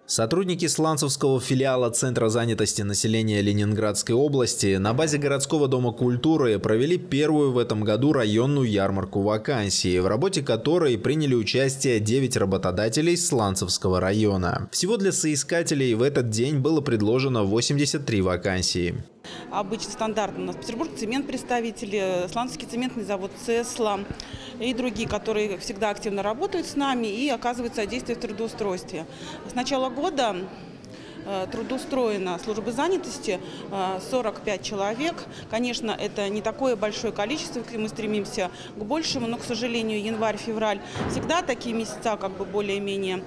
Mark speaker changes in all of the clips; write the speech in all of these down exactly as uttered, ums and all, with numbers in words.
Speaker 1: Сотрудники Сланцевского филиала Центра занятости населения Ленинградской области на базе городского дома культуры провели первую в этом году районную ярмарку вакансий, в работе которой приняли участие девять работодателей Сланцевского района. Всего для соискателей в этот день было предложено восемьдесят три вакансии.
Speaker 2: Обычно стандартно у нас Петербург цемент представители, Сланцевский цементный завод «Цесла» и другие, которые всегда активно работают с нами и оказывают содействие в трудоустройстве. С начала года трудоустроено службы занятости сорок пять человек. Конечно, это не такое большое количество, мы стремимся к большему, но, к сожалению, январь-февраль всегда такие месяца как бы более-менее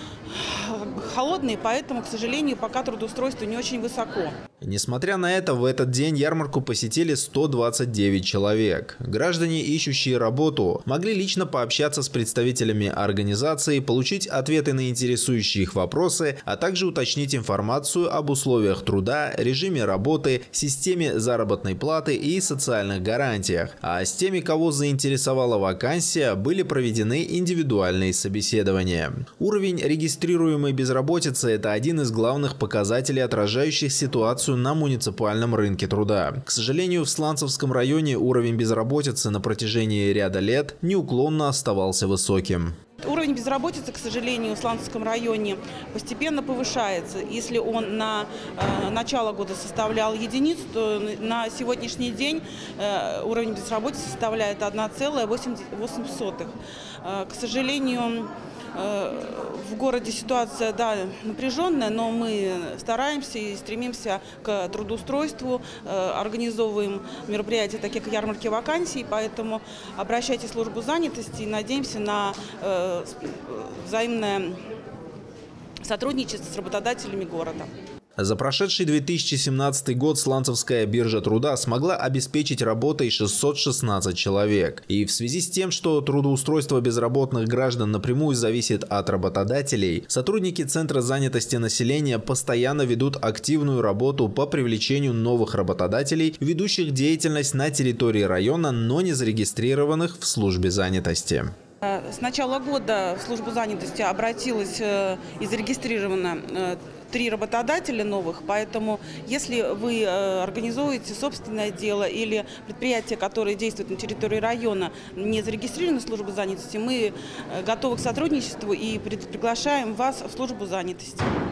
Speaker 2: холодные, поэтому, к сожалению, пока трудоустройство не очень высоко.
Speaker 1: Несмотря на это, в этот день ярмарку посетили сто двадцать девять человек. Граждане, ищущие работу, могли лично пообщаться с представителями организации, получить ответы на интересующие их вопросы, а также уточнить информацию об условиях труда, режиме работы, системе заработной платы и социальных гарантиях. А с теми, кого заинтересовала вакансия, были проведены индивидуальные собеседования. Уровень регистрируемой безработицы – это один из главных показателей, отражающих ситуацию на муниципальном рынке труда. К сожалению, в Сланцевском районе уровень безработицы на протяжении ряда лет неуклонно оставался высоким.
Speaker 2: Уровень безработицы, к сожалению, в Сланцевском районе постепенно повышается. Если он на э, начало года составлял единицу, то на сегодняшний день э, уровень безработицы составляет одна целая восемь десятых. Э, к сожалению, э, в городе ситуация, да, напряженная, но мы стараемся и стремимся к трудоустройству, э, организовываем мероприятия, такие как ярмарки вакансий, поэтому обращайтесь в службу занятости и надеемся на э, взаимное сотрудничество с работодателями города.
Speaker 1: За прошедший две тысячи семнадцатый год Сланцевская биржа труда смогла обеспечить работой шестьсот шестнадцать человек. И в связи с тем, что трудоустройство безработных граждан напрямую зависит от работодателей, сотрудники Центра занятости населения постоянно ведут активную работу по привлечению новых работодателей, ведущих деятельность на территории района, но не зарегистрированных в службе занятости.
Speaker 2: С начала года в службу занятости обратилось и зарегистрировано три работодателя новых, поэтому если вы организуете собственное дело или предприятие, которое действует на территории района, не зарегистрировано в службу занятости, мы готовы к сотрудничеству и приглашаем вас в службу занятости.